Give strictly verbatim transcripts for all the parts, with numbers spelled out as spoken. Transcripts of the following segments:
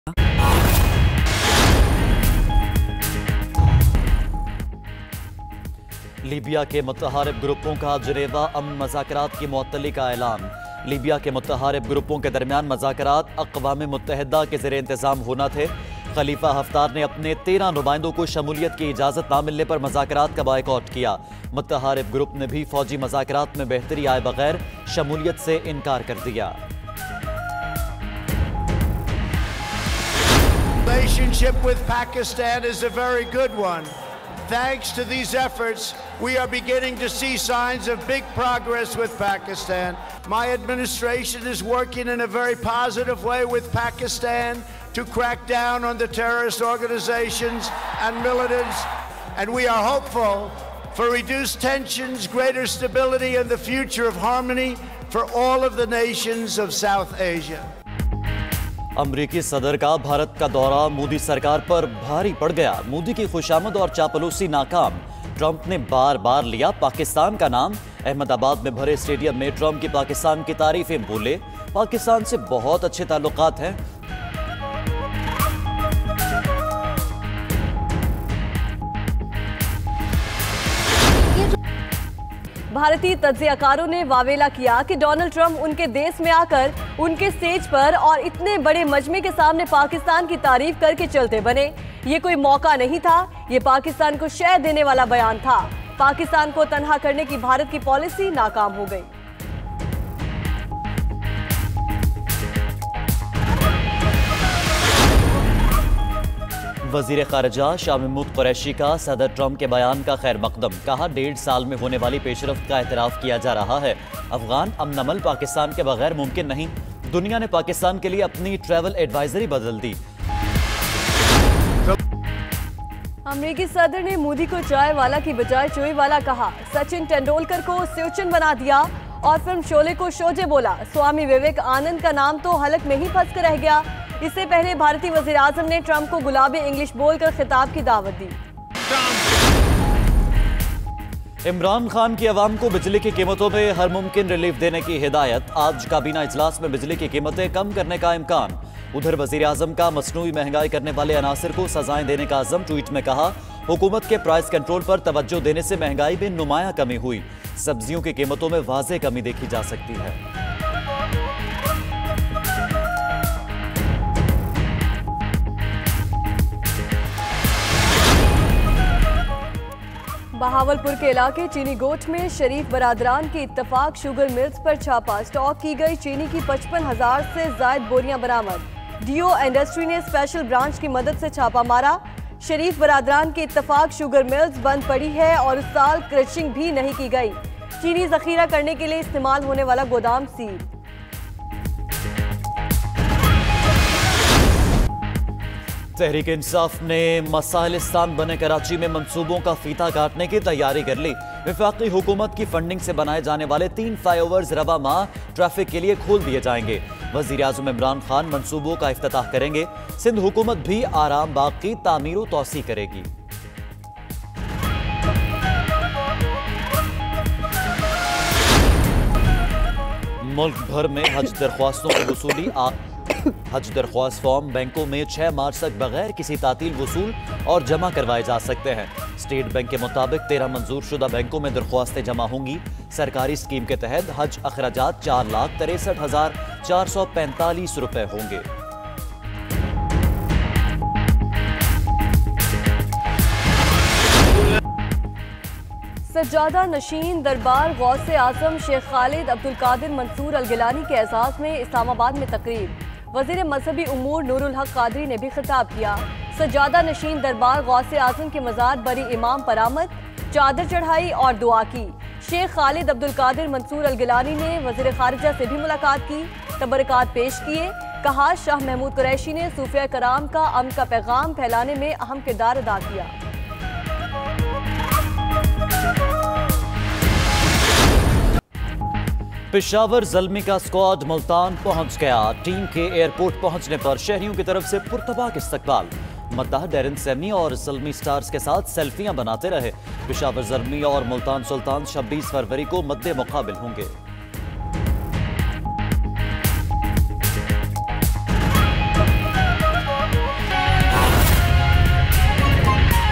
Libya के मुतहारिब ग्रुपों का जनेवा अमन मज़ाकरात की मुअत्तली का ऐलान। लीबिया के मुतहारिब ग्रुपों के दरमियान मज़ाकरात अक़वाम मुत्तहिदा के ज़ेरे इंतज़ाम होना थे। खलीफा हफ्तार ने अपने तेरह नुमाइंदों को शमूलियत की इजाज़त ना मिलने पर मज़ाकरात का बायकॉट किया। मुतहारिब ग्रुप ने भी फौजी मज़ाकरात में बेहतरी आए बगैर शमूलियत से इनकार कर दिया। Relationship with Pakistan is a very good one. Thanks to these efforts, we are beginning to see signs of big progress with Pakistan. My administration is working in a very positive way with Pakistan to crack down on the terrorist organizations and militants, and we are hopeful for reduced tensions, greater stability, and the future of harmony for all of the nations of South Asia. अमरीकी सदर का भारत का दौरा मोदी सरकार पर भारी पड़ गया। मोदी की खुशामद और चापलूसी नाकाम। ट्रंप ने बार बार लिया पाकिस्तान का नाम। अहमदाबाद में भरे स्टेडियम में ट्रंप की पाकिस्तान की तारीफें बोले। पाकिस्तान से बहुत अच्छे ताल्लुकात हैं। भारतीय तज्जियाकारों ने वावेला किया कि डोनाल्ड ट्रंप उनके देश में आकर उनके स्टेज पर और इतने बड़े मजमे के सामने पाकिस्तान की तारीफ करके चलते बने। ये कोई मौका नहीं था, ये पाकिस्तान को शय देने वाला बयान था। पाकिस्तान को तनहा करने की भारत की पॉलिसी नाकाम हो गई। वजीर खारजा शाह महमूद कुरैशी का सदर ट्रंप के बयान का खैर मकदम। कहा डेढ़ साल में होने वाली पेशरफ्त का एतराफ किया जा रहा है। अफगान अमन अमल पाकिस्तान के बगैर मुमकिन नहीं। दुनिया ने पाकिस्तान के लिए अपनी ट्रैवल एडवाइजरी बदल दी। अमेरिकी सदर ने मोदी को चाय वाला की बजाय चोई वाला कहा। सचिन तेंदुलकर को स्योचन बना दिया और फिल्म शोले को शोजे बोला। स्वामी विवेकानंद का नाम तो हलक में ही फंस कर रह गया। इससे पहले भारतीय वज़ीर आज़म ने ट्रंप को गुलाबी इंग्लिश बोलकर खिताब की दावत दी। इमरान खान की अवाम को बिजली की कीमतों में हर मुमकिन रिलीफ देने की हिदायत। आज काबीना इजलास में बिजली की कीमतें कम करने का इम्कान। उधर वज़ीर आज़म का मसनूई महंगाई करने वाले अनासर को सजाएं देने का अज़म। ट्वीट में कहा हुकूमत के प्राइस कंट्रोल पर तवज्जो देने से महंगाई में नुमाया कमी हुई। सब्जियों की कीमतों में वाज़ेह कमी देखी जा सकती है। बहावलपुर के इलाके चीनी गोठ में शरीफ बरादरान की इत्तफाक शुगर मिल्स पर छापा। स्टॉक की गई चीनी की पचपन हजार से ज्यादा बोरियां बरामद। डीओ इंडस्ट्री ने स्पेशल ब्रांच की मदद से छापा मारा। शरीफ बरादरान की इत्तफाक शुगर मिल्स बंद पड़ी है और इस साल क्रशिंग भी नहीं की गई। चीनी जखीरा करने के लिए इस्तेमाल होने वाला गोदाम सील। तहरीक इंसाफ ने मसाइलिस्तान बने कराची में मंसूबों का फीता काटने की तैयारी कर ली। वफाकी हुकूमत की फंडिंग से बनाए जाने वाले तीन फ्लाईओवर्स रवा माह ट्रैफिक के लिए खोल दिए जाएंगे। वजीर आज़म इमरान खान मंसूबों का इफ्तिताह करेंगे। सिंध हुकूमत भी आराम बाग की तामीर व तौसी करेगी। मुल्क भर में हज दरख्वास्तों की वसूली हज दरख्वास्त फॉर्म बैंकों में छह मार्च तक बगैर किसी तातील वसूल और जमा करवाए जा सकते हैं। स्टेट बैंक के मुताबिक तेरह मंजूर शुदा बैंकों में दरख्वास्तें जमा होंगी। सरकारी स्कीम के तहत हज अखराजात चार लाख तिरसठ हजार चार सौ पैंतालीस रुपए होंगे। सज्जादा नशीन दरबार गौसे आजम शेख खालिद अब्दुल कादिर मंसूर अल गिलानी के एजाज में इस्लामाबाद में तकरीब। वजीर मजहबी उमूर नूरुल हक कादरी ने भी खिताब किया। सज्जादा नशीन दरबार गौसे आजम के मज़ार बरी इमाम पर आमद, चादर चढ़ाई और दुआ की। शेख खालिद अब्दुल कादिर मंसूर अल गिलानी ने वजीर खारिजा से भी मुलाकात की, तबरकात पेश किए। कहा शाह महमूद कुरैशी ने सूफिया कराम का अमन का पैगाम फैलाने में अहम किरदार अदा किया। पेशावर ज़ल्मी का स्क्वाड मुल्तान पहुंच गया। टीम के एयरपोर्ट पहुंचने पर शहरियों की तरफ से पुरतबाक इस्तकबाल। मद्दाह डेरन सैमी और ज़ल्मी स्टार्स के साथ सेल्फियां बनाते रहे। पेशावर ज़ल्मी और मुल्तान सुल्तान छब्बीस फरवरी को मद्दे मुकाबिल होंगे।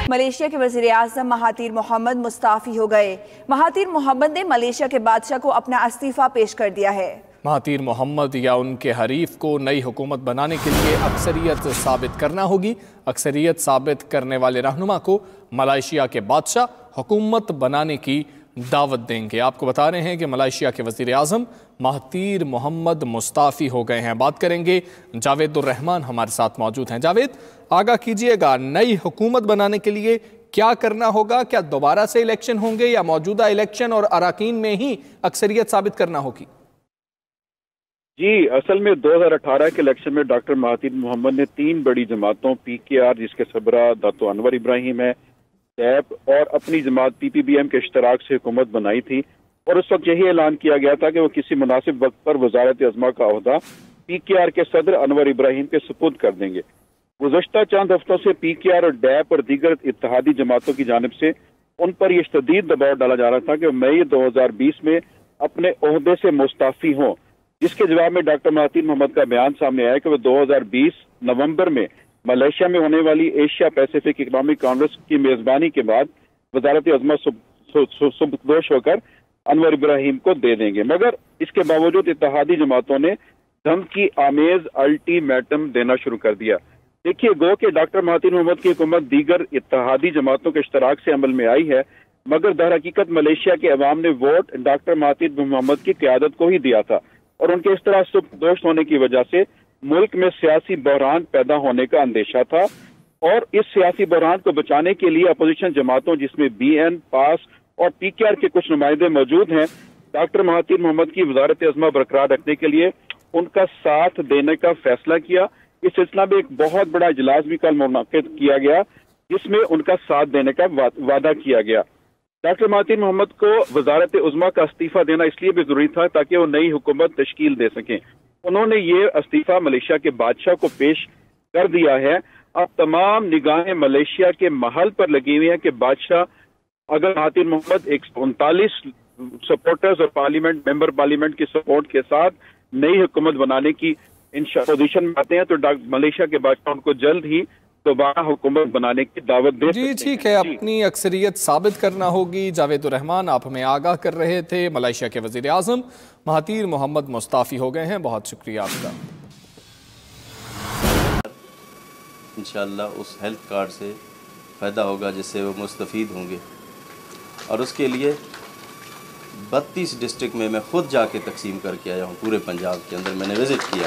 मलेशिया के वज़ीर आज़म महातीर मोहम्मद मुस्ताफ़ी हो गए। महातीर मोहम्मद ने मलेशिया के बादशाह को अपना इस्तीफ़ा पेश कर दिया है। महातीर मोहम्मद या उनके हरीफ को नई हुकूमत बनाने के लिए अक्सरियत साबित करना होगी। अक्सरियत साबित करने वाले रहनुमा को मलेशिया के बादशाह हुकूमत बनाने की दावत देंगे। आपको बता रहे हैं कि मलेशिया के वज़ीर आज़म महातीर मोहम्मद मुस्ताफ़ी हो गए हैं। बात करेंगे जावेद रहमान हमारे साथ मौजूद हैं। जावेद, आगाह कीजिएगा, नई हुकूमत बनाने के लिए क्या करना होगा? क्या दोबारा से इलेक्शन होंगे या मौजूदा इलेक्शन और अराकीन में ही अक्सरियत साबित करना होगी? जी, असल में दो हज़ार अठारह के इलेक्शन में डॉक्टर महातीर मोहम्मद ने तीन बड़ी जमातों पी के आर, जिसके सरबराह दातो अनवर इब्राहिम है, टैप और अपनी जमात पी पी बी एम के इश्तराक से हुकूमत बनाई थी। और उस वक्त यही ऐलान किया गया था कि वो किसी मुनासिब वक्त पर वजारत अज़मा का ओहदा पी के आर के सदर अनवर इब्राहिम के सुपुर्द कर देंगे। गुज़श्ता चंद हफ्तों से पी के आर और डैप और दीगर इत्तेहादी जमातों की जानिब से उन पर यह शदीद दबाव डाला जा रहा था कि मई दो हजार बीस में अपने ओहदे से मुस्ताफ़ी हों, जिसके जवाब में डॉक्टर महातीर मोहम्मद का बयान सामने आया कि वो दो हजार बीस नवंबर में मलेशिया में होने वाली एशिया पैसिफिक इकनॉमिक कांग्रेस की मेजबानी के बाद वजारत अज़मा सुबकदोश होकर अनवर इब्राहिम को दे देंगे। मगर इसके बावजूद इत्तेहादी जमातों ने धमकी आमेज अल्टीमेटम देना शुरू कर दिया। देखिए, गो के डॉक्टर महातीर मोहम्मद की हुकूमत दीगर इत्तेहादी जमातों के इश्तराक से अमल में आई है, मगर दर हकीकत मलेशिया के अवाम ने वोट डॉक्टर महातीर मोहम्मद की क़यादत को ही दिया था और उनके इस तरह सुबकदोश होने की वजह से मुल्क में सियासी बहरान पैदा होने का अंदेशा था। और इस सियासी बहरान को बचाने के लिए अपोजिशन जमातों, जिसमें बी एन, पास और पी के आर के कुछ नुमाइंदे मौजूद हैं, डॉक्टर महातीर मोहम्मद की वजारत अज़मा बरकरार रखने के लिए उनका साथ देने का फैसला किया। इस सिलसिला में एक बहुत बड़ा इजलास भी कल मुनक्किद किया गया, जिसमें उनका साथ देने का वादा किया गया। डॉक्टर महातीर मोहम्मद को वजारत उज़्मा का इस्तीफा देना इसलिए भी जरूरी था ताकि वो नई हुकूमत तश्कील दे सकें। उन्होंने ये इस्तीफा मलेशिया के बादशाह को पेश कर दिया है। अब तमाम निगाहें मलेशिया के महल पर लगी हुई है कि बादशाह अगर महातीर मोहम्मद एक सौ उनतालीस सपोर्टर्स और पार्लियामेंट मेंबर पार्लियामेंट की सपोर्ट के साथ नई हुकूमत बनाने की पोजीशन में आते हैं तो मलेशिया के बादशाह उनको जल्द ही दोबारा हुकूमत बनाने की दावत दे। जी ठीक है, अपनी अक्सरियत साबित करना होगी। जावेद रहमान आप हमें आगाह कर रहे थे। मलेशिया के वज़ीर आज़म महातीर मोहम्मद मुस्ताफ़ी हो गए हैं। बहुत शुक्रिया आपका। इंशाअल्लाह उस हेल्थ कार्ड से फ़ायदा होगा जिससे वो मुस्तफ़ीद होंगे और उसके लिए बत्तीस डिस्ट्रिक्ट में मैं ख़ुद जाके तकसीम करके आया हूँ। पूरे पंजाब के अंदर मैंने विज़िट किया।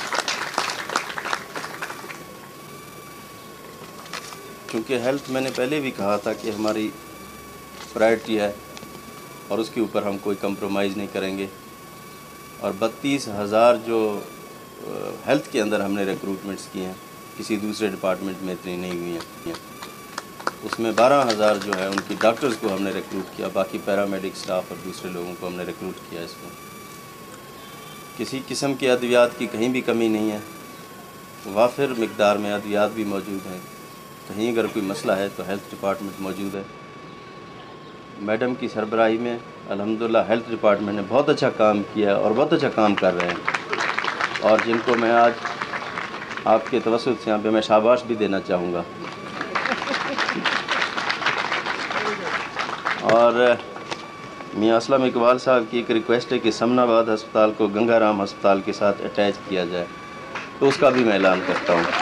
क्योंकि हेल्थ मैंने पहले भी कहा था कि हमारी प्रायोरिटी है और उसके ऊपर हम कोई कंप्रोमाइज़ नहीं करेंगे। और बत्तीस हज़ार जो हेल्थ के अंदर हमने रिक्रूटमेंट्स किए हैं, किसी दूसरे डिपार्टमेंट में इतनी नहीं हुई हैं। उसमें बारह हज़ार जो है उनकी डॉक्टर्स को हमने रिक्रूट किया, बाकी पैरामेडिक स्टाफ और दूसरे लोगों को हमने रिक्रूट किया। इसमें किसी किस्म की अद्वियात की कहीं भी कमी नहीं है, वाफिर मिकदार में अद्वियात भी मौजूद हैं। कहीं अगर कोई मसला है तो हेल्थ डिपार्टमेंट मौजूद है। मैडम की सरबराही में अल्हम्दुलिल्लाह हेल्थ डिपार्टमेंट ने बहुत अच्छा काम किया और बहुत अच्छा काम कर रहे हैं और जिनको मैं आज आपके तवस्सुत से यहाँ पे मैं शाबाश भी देना चाहूँगा। और मियाँ असलम इकबाल साहब की एक रिक्वेस्ट है कि समनाबाद अस्पताल को गंगाराम अस्पताल के साथ अटैच किया जाए, तो उसका भी मैं ऐलान करता हूँ।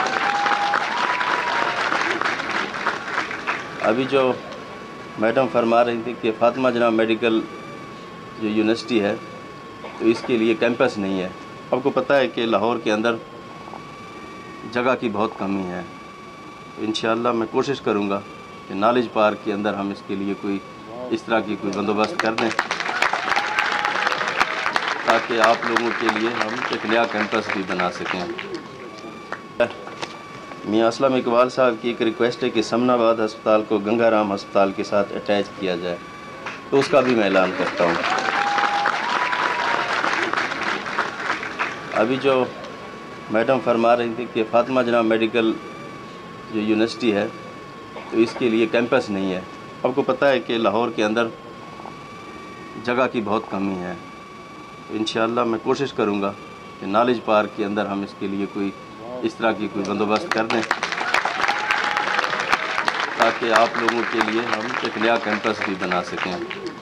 अभी जो मैडम फरमा रही थी कि फातिमा जनाब मेडिकल जो यूनिवर्सिटी है तो इसके लिए कैंपस नहीं है। आपको पता है कि लाहौर के अंदर जगह की बहुत कमी है, तो इंशाअल्लाह मैं कोशिश करूँगा कि नॉलेज पार्क के अंदर हम इसके लिए कोई इस तरह की कोई बंदोबस्त कर दें ताकि आप लोगों के लिए हम एक नया कैंपस भी बना सकें। मियाँ असलम इकबाल साहब की एक रिक्वेस्ट है कि समनाबाद अस्पताल को गंगाराम अस्पताल के साथ अटैच किया जाए, तो उसका भी मैं ऐलान करता हूँ। अभी जो मैडम फरमा रही थी कि फातिमा जनाब मेडिकल जो यूनिवर्सिटी है तो इसके लिए कैंपस नहीं है। आपको पता है कि लाहौर के अंदर जगह की बहुत कमी है, तो इंशाअल्लाह मैं कोशिश करूँगा कि नॉलेज पार्क के अंदर हम इसके लिए कोई इस तरह की कोई बंदोबस्त कर दें ताकि आप लोगों के लिए हम एक नया कैंपस भी बना सकें।